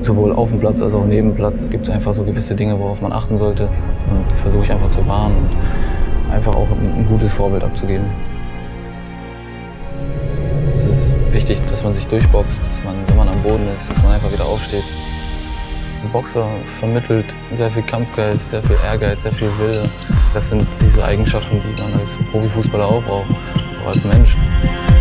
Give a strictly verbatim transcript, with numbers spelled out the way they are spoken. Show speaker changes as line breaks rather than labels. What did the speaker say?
Sowohl auf dem Platz als auch neben dem Platz gibt es einfach so gewisse Dinge, worauf man achten sollte. Und die versuche ich einfach zu wahren und einfach auch ein gutes Vorbild abzugeben. Es ist wichtig, dass man sich durchboxt, dass man, wenn man am Boden ist, dass man einfach wieder aufsteht. Ein Boxer vermittelt sehr viel Kampfgeist, sehr viel Ehrgeiz, sehr viel Wille. Das sind diese Eigenschaften, die man als Profifußballer auch braucht, auch als Mensch.